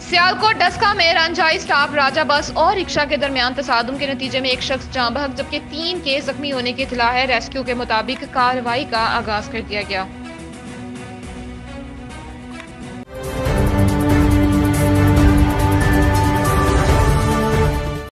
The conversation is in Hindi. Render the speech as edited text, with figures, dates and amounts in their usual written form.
सियालकोट डस्का में रंजाई स्टाफ राजा बस और रिक्शा के दरमियान तसादुम के नतीजे में एक शख्स जाँ बहक जबकि 3 के जख्मी होने की इत्तला है। रेस्क्यू के मुताबिक कार्रवाई का आगाज कर दिया गया।